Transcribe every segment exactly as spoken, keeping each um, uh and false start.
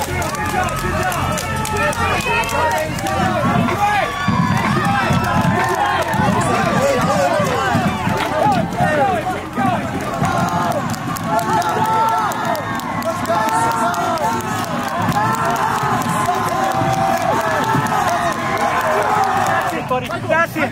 Buddy, that's it.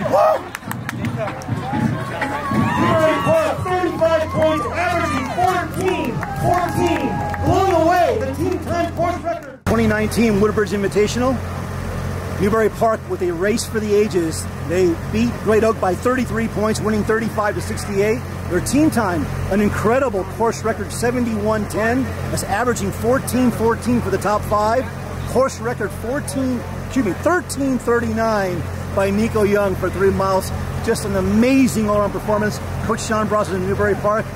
thirty-five points, averaging fourteen, fourteen, blowing away the team time course record. twenty nineteen Woodbridge Invitational, Newbury Park with a race for the ages. They beat Great Oak by thirty-three points, winning thirty-five to sixty-eight. Their team time, an incredible course record, seventy-one ten. That's averaging fourteen fourteen for the top five. Course record fourteen, excuse me, thirteen thirty-nine by Nico Young for three miles. Just an amazing all-around performance. Coach Sean Bronson in Newbury Park.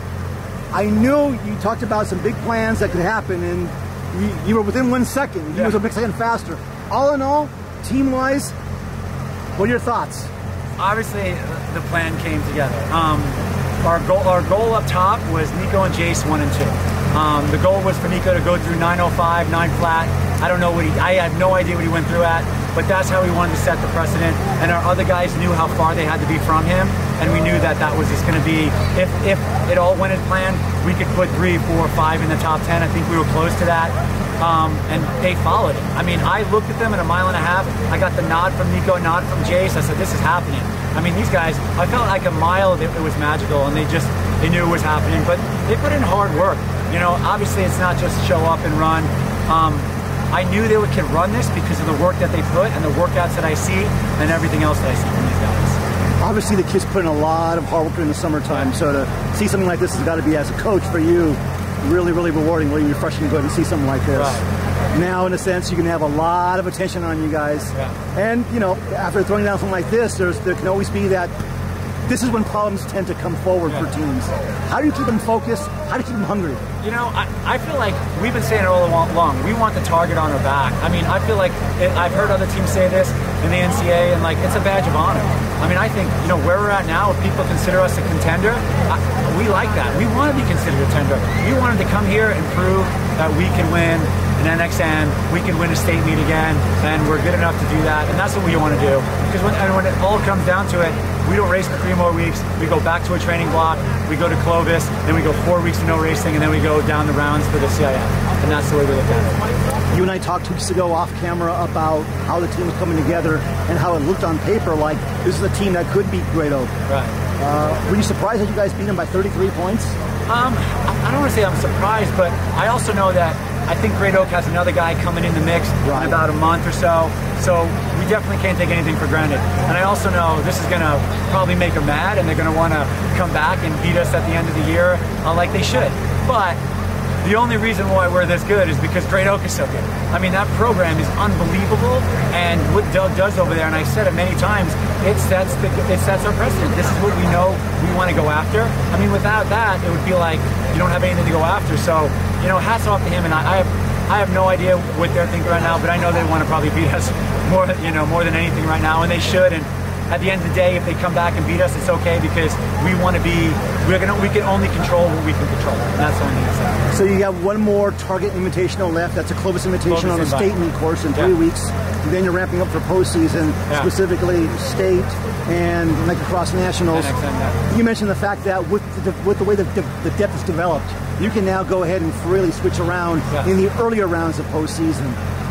I knew you talked about some big plans that could happen, and you, you were within one second. You yeah. was a second faster. All in all, team-wise, what are your thoughts? Obviously, the plan came together. Um, our goal, our goal up top was Nico and Jace one and two. Um, the goal was for Nico to go through nine oh five, nine flat. I don't know what he, I have no idea what he went through at, but that's how we wanted to set the precedent. And our other guys knew how far they had to be from him, and we knew that that was just going to be, if, if it all went as planned, we could put three, four, five in the top ten. I think we were close to that. Um, and they followed it. I mean, I looked at them in a mile and a half. I got the nod from Nico, nod from Jace. I said, this is happening. I mean, these guys, I felt like a mile, it, it was magical, and they just, they knew it was happening. But they put in hard work. You know, obviously it's not just show up and run. Um, I knew they would, could run this because of the work that they put and the workouts that I see and everything else that I see from these guys. Obviously the kids put in a lot of hard work in the summertime, so to see something like this has got to be, as a coach for you, really, really rewarding, really refreshing to go and see something like this. Right. Now, in a sense, you can have a lot of attention on you guys. Yeah. And, you know, after throwing down something like this, there's, there can always be that, this is when problems tend to come forward yeah. for teams. How do you keep them focused? How do you keep them hungry? You know, I, I feel like we've been saying it all along. We want the target on our back. I mean, I feel like it, I've heard other teams say this in the N C A A, and like, it's a badge of honor. I mean, I think, you know, where we're at now, if people consider us a contender, I, we like that. We want to be considered a contender. We wanted to come here and prove that we can win an N X N, we can win a state meet again, and we're good enough to do that, and that's what we want to do. Because when, and when it all comes down to it, we don't race for three more weeks, we go back to a training block, we go to Clovis, then we go four weeks of no racing, and then we go down the rounds for the C I F, and that's the way we look at it. You and I talked two weeks ago off camera about how the team was coming together and how it looked on paper like this is a team that could beat Great Oak. Right. Uh, were you surprised that you guys beat them by thirty-three points? Um, I don't want to say I'm surprised, but I also know that I think Great Oak has another guy coming in the mix right. in about a month or so, so we definitely can't take anything for granted. And I also know this is going to probably make them mad, and they're going to want to come back and beat us at the end of the year uh, like they should. But the only reason why we're this good is because Great Oak is so good. I mean, that program is unbelievable, and what Doug does over there, and I've said it many times, it sets, the, it sets our precedent. This is what we know we want to go after. I mean, without that, it would be like you don't have anything to go after. So, you know, hats off to him, and I, I have I have no idea what they're thinking right now, but I know they want to probably beat us more, you know, more than anything right now, and they should. And at the end of the day, if they come back and beat us, it's okay because we want to be, we're gonna, we can only control what we can control. And that's the only thing to say. So you have one more Target Invitational left. That's a Clovis Invitational on the state meet course in three yeah. weeks. And then you're ramping up for postseason, yeah. specifically state and Microcross Nationals. Yeah. You mentioned the fact that with the, with the way the, the depth is developed, you can now go ahead and freely switch around yeah. in the earlier rounds of postseason.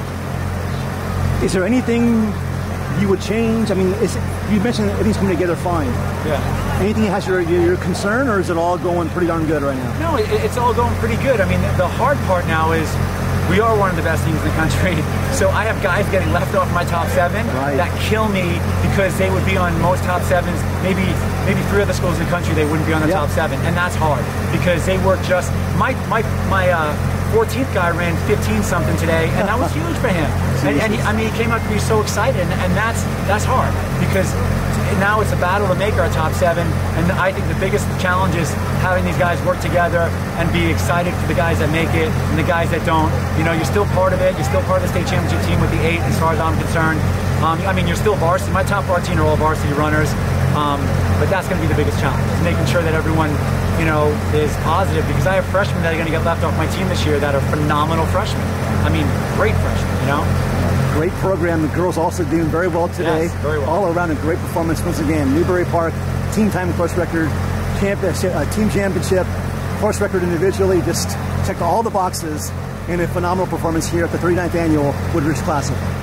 Is there anything you would change? I mean, is, you mentioned everything's coming together fine. Yeah. Anything that has your, your, your concern, or is it all going pretty darn good right now? No, it, it's all going pretty good. I mean, the hard part now is we are one of the best teams in the country. So I have guys getting left off my top seven right. that kill me because they would be on most top sevens. Maybe maybe three other schools in the country, they wouldn't be on the yep. top seven. And that's hard because they work just, my, my, my uh, fourteenth guy ran fifteen something today, and that was huge for him. And, and he, I mean, he came up to be so excited, and, and that's that's hard because now it's a battle to make our top seven. And I think the biggest challenge is having these guys work together and be excited for the guys that make it and the guys that don't. You know, you're still part of it. You're still part of the state championship team with the eight, as far as I'm concerned. Um, I mean, you're still varsity. My top fourteen are all varsity runners. Um, but that's going to be the biggest challenge, is making sure that everyone, you know, is positive, because I have freshmen that are going to get left off my team this year that are phenomenal freshmen. I mean, great freshmen, you know? Great program. The girls also doing very well today. Yes, very well. All around a great performance once again. Newbury Park, team time course record, camp, uh, team championship, course record individually, just checked all the boxes, and a phenomenal performance here at the thirty-ninth Annual Woodridge Classic.